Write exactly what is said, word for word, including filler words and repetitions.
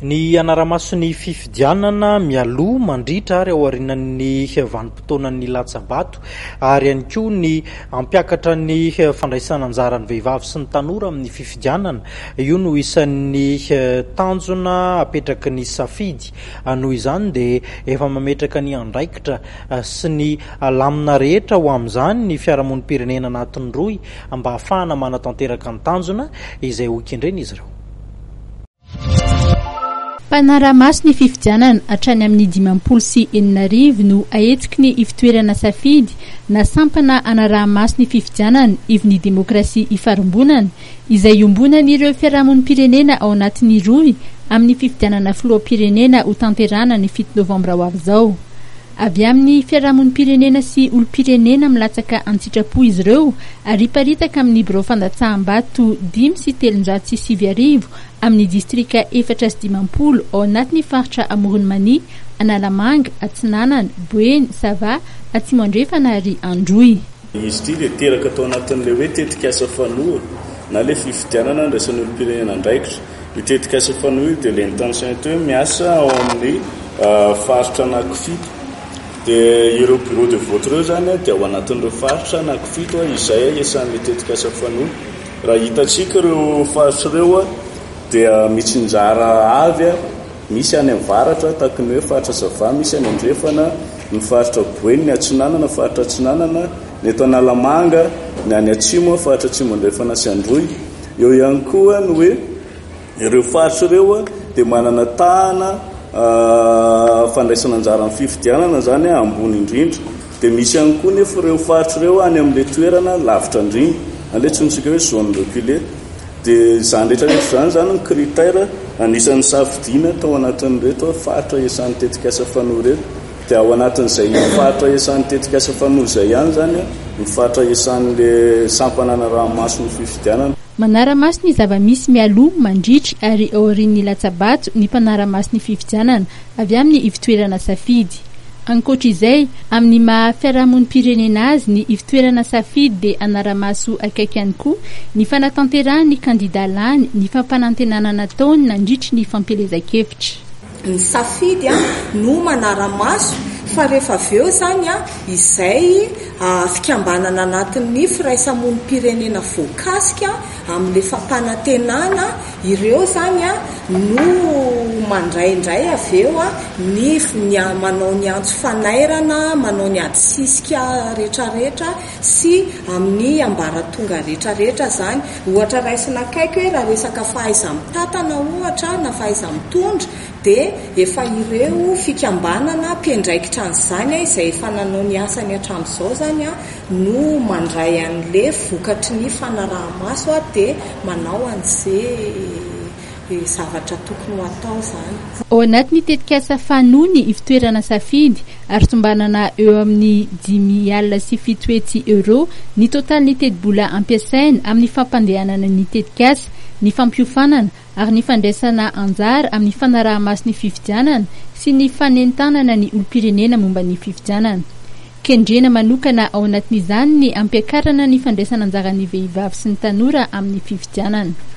Ny anaramasony fifidianana mialoha mandritra ary ao aorian'ny vanim-potoanan'ny latsabato ary ihany koa ny ampiakatra ny fandraisana anjaran'ny vehivavy sy ny tanora amin'ny fifidianana. Io no isan'ny tanjona apetraky ny safidy. Noho izany dia efa mametraka ny andraikitra sy ny lamina rehetra ho amin'izany ny fiarahamonim-pirenena anatin'ny roy mba ahafahana manatanteraka ny tanjona izay ho kendrena izy ireo. Mpanara-maso ny fifidianana hatrany amin'ny dimampolo sy enina arivo no ahetsiky ny ifitoerana safidy na sampana anaraha-maso ny fifidianana ivon'ny demokrasia ifarimbonana izay ombonan'ireo fiarahamonim-pirenena ao anatin'ny roy amin'ny fifidianana filoham-pirenena ho tanterana ny fito novambra ho avy izao. Avy amin'ny fiarahamonim-pirenena sy olom-pirenena milatsaka an-tsitrapo izy ireo ary iparitaka amin'ny birao fandatsaham-bato dimy sy telonjato sy sivy arivo amin'ny distrika efatra sy dimampolo ao anatin'ny faritra Amoron'i Mania, Analamanga, Atsinanana, Boeny, Sava, Atsimandrefana ary Androy. Izy ity dia teraka atao anatin'ilay hoe tetikasa fanoa na ilay fifidianana andraisan'ny olom-pirenena andraikitra. Io tetikasa fanoa io dia ilay intention hoe miasa ao amin'ny faritra anankifito. Dia ireo bureau de vote ireo zany dia ao anatin'ireo faritra anankifito izay iasan'ilay tetikasa fanoa. Raha hitantsika ireo faritra ireo dia mitsinjara avy misy any amin'ny varatra tahaka ny hoe faritra Sava, misy any Andrefana, ny faritra Boeny, ny Atsinanana, faritra Atsinanana, ny eto Analamanga, ny any Atsimo, faritra Atsimandrefana sy Androy. Eo ihany koa ny hoe ireo faritra ireo dia manana tahana fandraisana anjara amin'ny fifidianana zany ambony indrindra. Dia misy ihany koa nefa ireo faritra ireo any amin'ilay toerana lavitra indrindra, an'ilay tsontsika hoe zone reculée. Dia izany rehetrarehetra izany zany ny critère anisan'ny safidiana tao anatin'ireto faritra iasan'ny tetikasa fanoa reto. Dia ao anatin'izay faritra iasan'ny tetikasa fanoa izay ihany zany ny faritra iasan'ilay sampana anaraha-maso ny fifidianana. Manara-maso ny zava-misy mialoha mandritry ary ao aorian'ny latsabato ny mpanara-maso ny fifidianana avy amin'ny ifitoerana safidy. Ankoatr'izay, amin'ny maha fiarahamonim-pirenena azy ny ifitoerana safidy dia anara-maso akaiky ihany koa ny fanatanterahany kandida lany ny fampanantenana nataony nandritry ny fampelezan-kevitra. Ny safidy no manara-maso fa rehefa avy eo zany izay fikambanana anatin'ny firaisamonim-pirenena voakasika amin'ilay fampanantenana ireo zany no mandraindray avy eo ny manao ny antso fanairana, manao ny ady sisika rehetrarehetra sy amin'ny ambaratonga rehetrarehetra zany. Ohatra raisina akaiky hoe raha resaka fahaiza-mitantana ohatra na fahaiza-mitondra dia efa ireo fikambanana mpiandraikitra an'izany izay efa nanao ny asany hatramin'izao zany no mandray an'ilay vokatry ny fanaraha-maso dia manao an'izay zavatra tokony ho atao zany. Ao anatin'ny tetikasa fanoa ny ifitoerana safidy ary tombanana eo amin'ny dimy alina sy fito hetsy euro ny totalin'ny teti-bola ampiasaina amin'ny fampandehanana ny tetikasa, ny fampiofanana ary ny fandraisana anjara amin'ny fanaraha-maso ny fifidianana sy ny fanentanana ny olom-pirenena momba ny fifidianana. Kendrena manokana ao anatin'izany ny ampiakarana ny fandraisana anjara ny vehivavy sy ny tanora amin'ny fifidianana.